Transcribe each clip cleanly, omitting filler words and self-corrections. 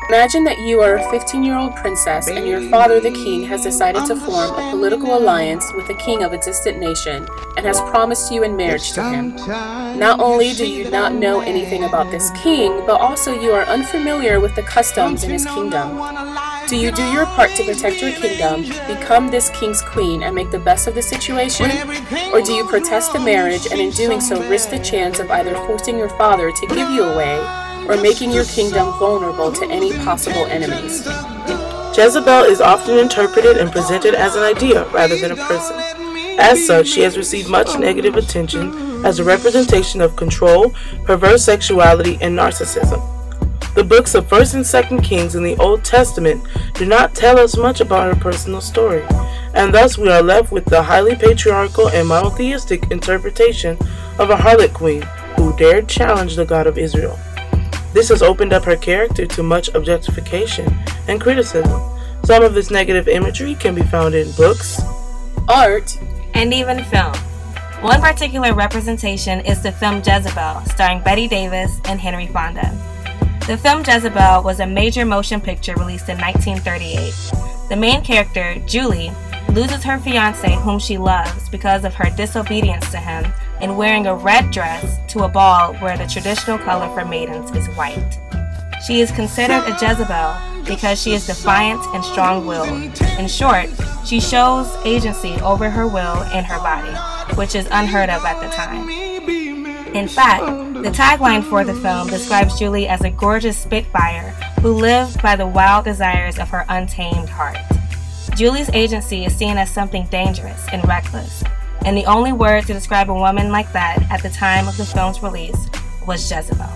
Imagine that you are a 15-year-old princess and your father, the king, has decided to form a political alliance with the king of a distant nation and has promised you in marriage to him. Not only do you not know anything about this king, but also you are unfamiliar with the customs in his kingdom. Do you do your part to protect your kingdom, become this king's queen, and make the best of the situation? Or do you protest the marriage and in doing so risk the chance of either forcing your father to give you away or making your kingdom vulnerable to any possible enemies? Jezebel is often interpreted and presented as an idea rather than a person. As such, she has received much negative attention as a representation of control, perverse sexuality, and narcissism. The books of 1st and 2nd Kings in the Old Testament do not tell us much about her personal story, and thus we are left with the highly patriarchal and monotheistic interpretation of a harlot queen who dared challenge the God of Israel. This has opened up her character to much objectification and criticism. Some of this negative imagery can be found in books, art, and even film. One particular representation is the film Jezebel, starring Bette Davis and Henry Fonda. The film Jezebel was a major motion picture released in 1938. The main character, Julie, loses her fiancé whom she loves because of her disobedience to him in wearing a red dress to a ball where the traditional color for maidens is white. She is considered a Jezebel because she is defiant and strong-willed. In short, she shows agency over her will and her body, which is unheard of at the time. In fact, the tagline for the film describes Julie as a gorgeous spitfire who lived by the wild desires of her untamed heart. Julie's agency is seen as something dangerous and reckless, and the only word to describe a woman like that at the time of the film's release was Jezebel.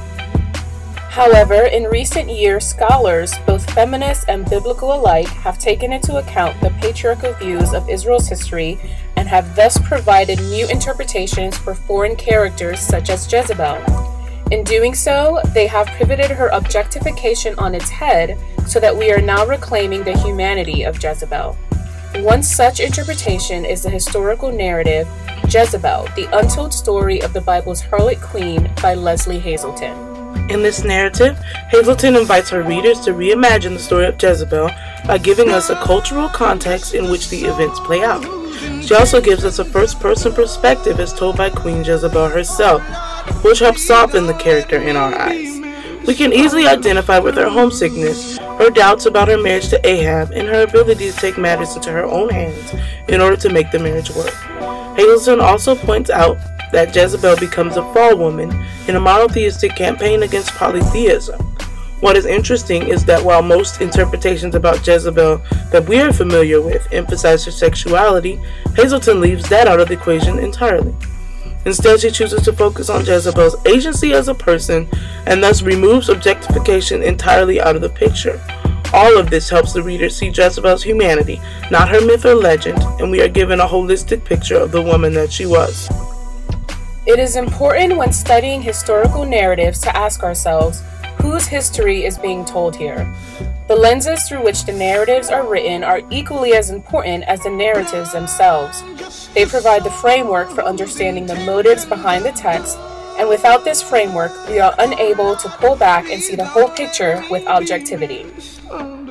However, in recent years, scholars, both feminist and biblical alike, have taken into account the patriarchal views of Israel's history and have thus provided new interpretations for foreign characters such as Jezebel. In doing so, they have pivoted her objectification on its head so that we are now reclaiming the humanity of Jezebel. One such interpretation is the historical narrative Jezebel, the Untold Story of the Bible's Harlot Queen by Leslie Hazelton. In this narrative, Hazelton invites her readers to reimagine the story of Jezebel by giving us a cultural context in which the events play out. She also gives us a first-person perspective as told by Queen Jezebel herself, which helps soften the character in our eyes. We can easily identify with her homesickness, her doubts about her marriage to Ahab, and her ability to take matters into her own hands in order to make the marriage work. Hazelton also points out that Jezebel becomes a fall woman in a monotheistic campaign against polytheism. What is interesting is that while most interpretations about Jezebel that we are familiar with emphasize her sexuality, Hazelton leaves that out of the equation entirely. Instead, she chooses to focus on Jezebel's agency as a person and thus removes objectification entirely out of the picture. All of this helps the reader see Jezebel's humanity, not her myth or legend, and we are given a holistic picture of the woman that she was. It is important when studying historical narratives to ask ourselves, whose history is being told here? The lenses through which the narratives are written are equally as important as the narratives themselves. They provide the framework for understanding the motives behind the text, and without this framework, we are unable to pull back and see the whole picture with objectivity.